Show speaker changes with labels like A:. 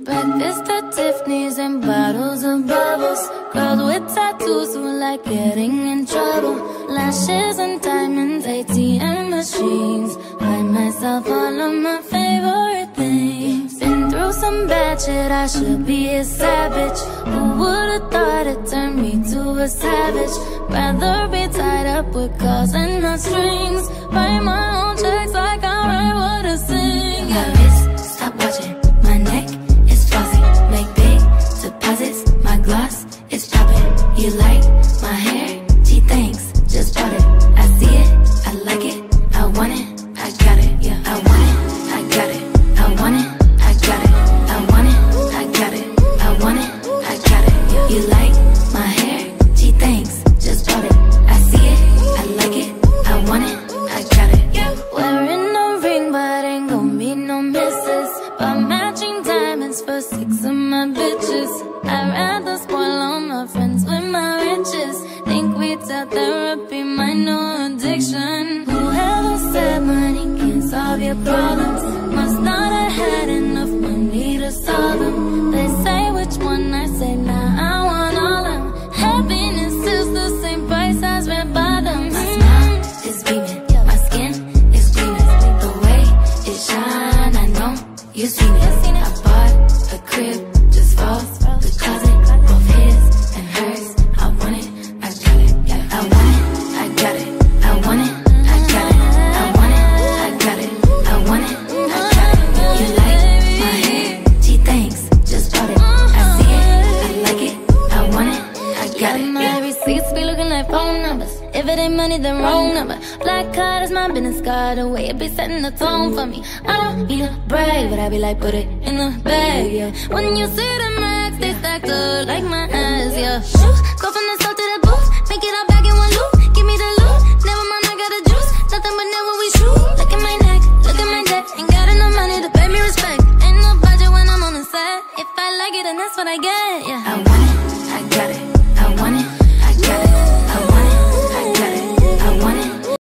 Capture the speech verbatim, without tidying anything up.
A: Breakfast at Tiffany's and bottles of bubbles. Girls with tattoos who like getting in trouble. Lashes and diamonds, A T M machines. Buy myself all of my favorite things. Been through some bad shit, I should be a savage. Who would've thought it turned me to a savage? Rather be tied up with calls and not strings. Write my own checks like I write what I sing. Yeah. My wrist, stop watching. My neck is flossy. Make big deposits. My gloss is popping. You like my hair? Gee, thanks. Just bought it. I see it. I like it. I want it. I got it. Yeah, I want it. I got it. I want it. I got it. I want it. I got it. I want it. I got it. Yeah. You like my hair? Gee, thanks. Just bought it. I see it. I like it. I want it. I got it. Yeah. Wearing a ring, but ain't gon' be no misses. But matching diamonds for six of my bitches. I'd rather spoil all my friends with my riches. Think we tell therapy my new addiction. Whoever said money can't solve your problems must not have had enough money to solve them. They say which one, I say nah, I want all them. Happiness is the same price as red bottoms. My smile is beaming, my skin is gleaming. The way it shine, I know you seen it. I bought a crib just for the closet, both his and hers. I want it, I got it. Yeah, I want it, I got it. I want it, I got it. I want it, I got it. I want it, I got it. You like my hair? Gee, thanks. Just bought it. I see it, I like it. I want it, I got it. My receipts be looking like phone numbers. If it ain't money, then wrong number. Black card is my business card. The way it be setting the tone for me. I don't need to brag, but I be like, put it in the bag, yeah. When you see the max, they stacked up like my ass, yeah. Shoot, go from the south to the booth, make it all back in one loop. Give me the loot, never mind, I got the juice. Nothing but never we shoot. Look at my neck, look at my deck. Ain't got enough money to pay me respect. Ain't no budget when I'm on the set. If I like it, then that's what I get, yeah. I want it, I got it.